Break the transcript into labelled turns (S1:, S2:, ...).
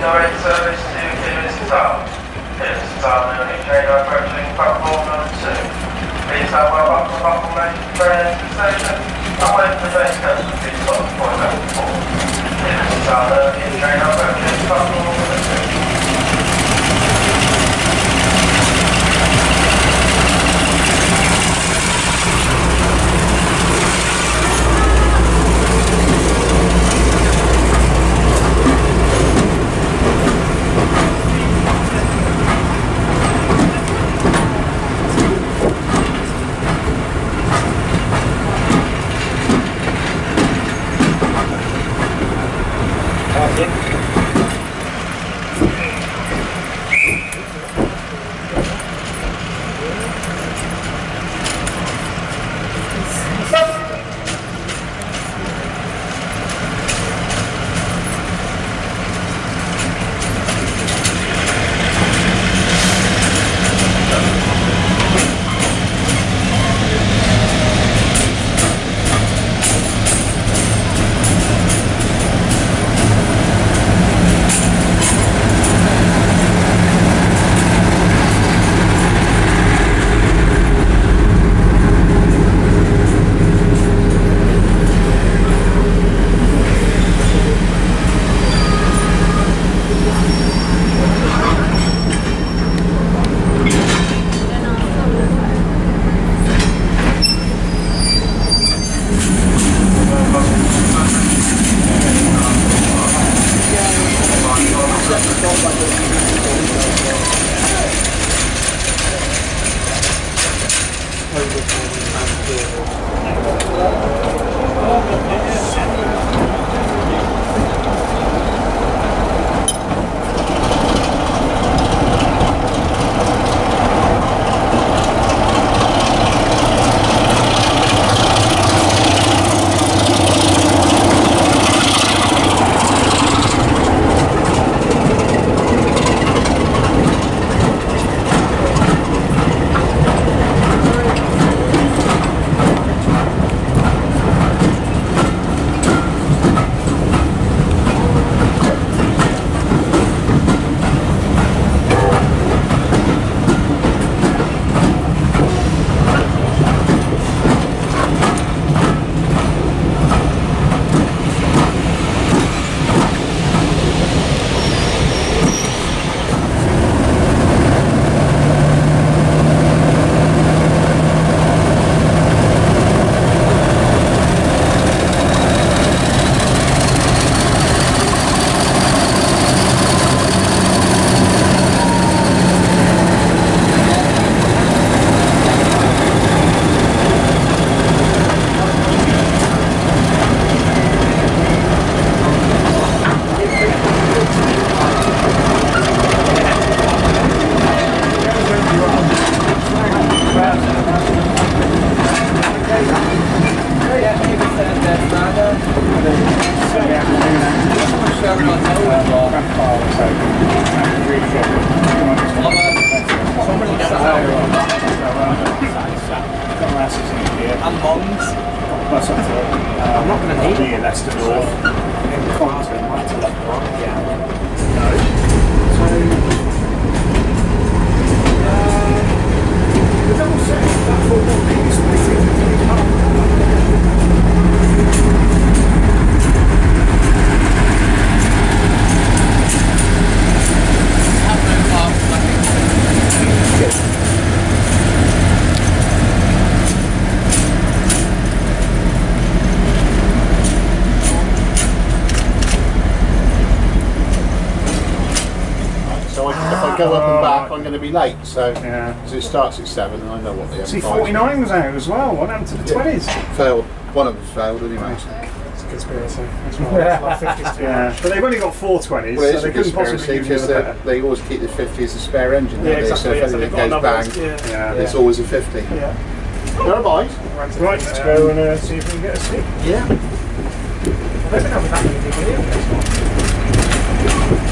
S1: direct service to Kidderminster Town. Kidderminster Town, only train approaching platform number 2. Please have our platform train to the station, and wait for the base coach to be stopped for level 4. Kidderminster Town, only train approaching platform number 2.
S2: And Mongs. I'm not going to need it. Leicester North. In Compton, right to left right. Yeah. The double set that for what
S3: go up and back, I'm going to be late, so because it starts at 7 and I know what the M5
S2: C49 was out as well. What happened to the 20s?
S3: Failed. One of us failed anyway.
S2: It's a conspiracy. That's right. It's like 50s but they've only got 420s,
S3: well,
S2: so they couldn't possibly
S3: because they always keep the 50 as a spare engine.
S2: Yeah, exactly.
S3: So if anything goes bang, it's always a 50.
S2: Yeah.
S3: Never mind.
S2: Right, let's go and see if we can get a seat.
S3: Yeah.
S2: I don't think I'll be that many people here.